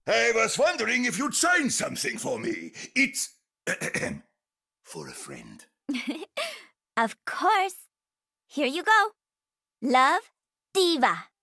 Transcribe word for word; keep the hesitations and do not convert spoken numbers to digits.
I was wondering if you'd sign something for me. It's for a friend. Of course. Here you go. Love, D.va.